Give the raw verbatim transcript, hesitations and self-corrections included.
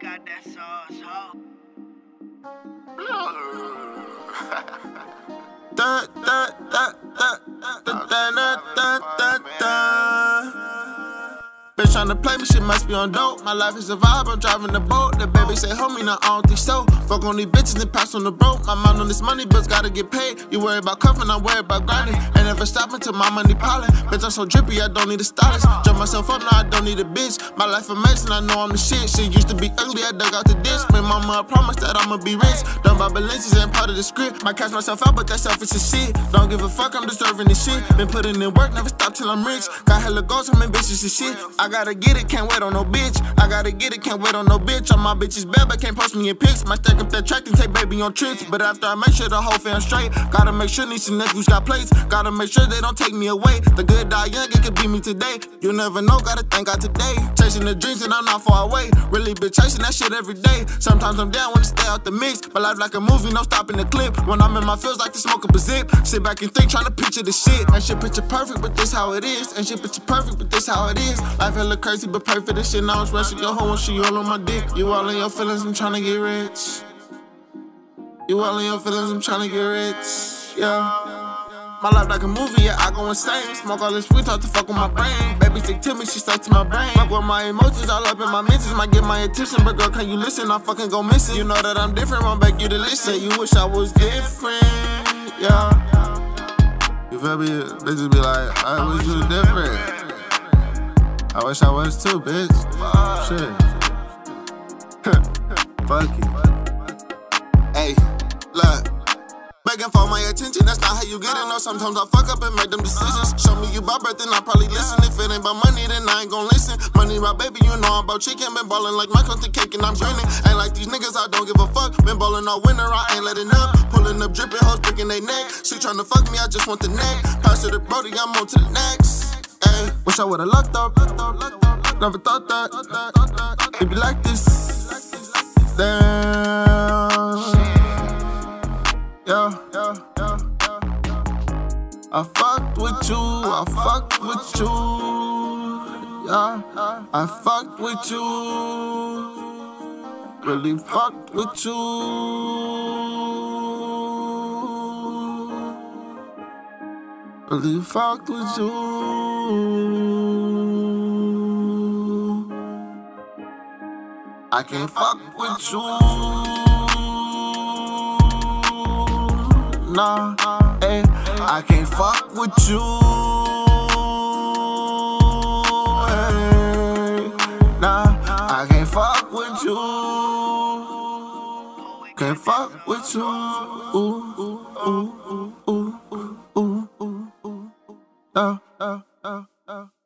got that sauce, ho. Da da da da da da da da da. Bitch tryna play me, shit must be on dope. My life is a vibe, I'm driving the boat. The baby say, homie, nah, I don't think so. Fuck on these bitches and pass on the broke. My mind on this money, bills gotta get paid. You worry about cuffing, I'm worried about grinding. Ain't never stopping till my money piling. Bitch, I'm so drippy, I don't need a stylist. Jump myself up, now I don't need a bitch. My life amazing, I know I'm the shit. Shit used to be ugly, I dug out the ditch. My mama, I promise that I'ma be rich. Done by Balenci's ain't part of the script. Might catch myself out, but that's selfish as shit. Don't give a fuck, I'm deserving this shit. Been putting in work, never stop till I'm rich. Got hella goals, I'm ambitious and shit. I gotta get it, can't wait on no bitch. I gotta get it, can't wait on no bitch. All my bitches bad, but can't post me in pics. Might stack up that track and take baby on trips. But after I make sure the whole fam straight, gotta make sure nieces and nephews got plates. Gotta make sure they don't take me away. The good die young, it could be me today. You never know, gotta thank God today. Chasing the dreams and I'm not far away. Really been chasing that shit every day. Sometimes I'm down when I stay out the mix. But life like a movie, no stopping the clip. When I'm in my feels like to smoke up a zip. Sit back and think, trying to picture the shit. Ain't shit picture perfect, but this how it is. Ain't shit picture perfect, but this how it is. Life hella crazy, but pay for this shit. Now I'm smashing your hoe and she all on my dick. You all in your feelings, I'm trying to get rich. You all in your feelings, I'm trying to get rich. Yeah. My life like a movie, yeah, I go insane. Smoke all this weed, talk to fuck with my brain. Baby stick to me, she stuck to my brain. Fuck with my emotions, all up in my mentions. Might get my attention, but girl, can you listen? I fucking go missing. You know that I'm different, won't beg you to listen. You wish I was different, yeah. You feel me? Bitches be like, I wish you was different. I wish I was too, bitch. Shit. Fuck it. Hey, look. Begging for my attention, that's not how you get it. No, sometimes I fuck up and make them decisions. Show me you about breath, then I probably listen. If it ain't about money, then I ain't gon' listen. Money about baby, you know I'm about chicken. Been ballin' like Michael the cake and I'm grinning. Ain't like these niggas, I don't give a fuck. Been ballin' all winter, I ain't letting up. Pulling up, dripping, hoes breaking they neck. She tryna fuck me, I just want the neck. Pass it to Brody, I'm on to the next. Ay, wish I would've lucked up. Never thought that it'd be like this. Damn. Yeah, yeah, yeah, yeah. I fucked with you, I fucked with you. Yeah, I fucked with you. Really fucked with you. Really fucked with you. I can't fuck with you. Nah, hey, I can't fuck with you. Hey, nah, I can't fuck with you. Can't fuck with you. Ooh, ooh, ooh, ooh, ooh, ooh, ooh, ooh. Uh, uh, uh, uh.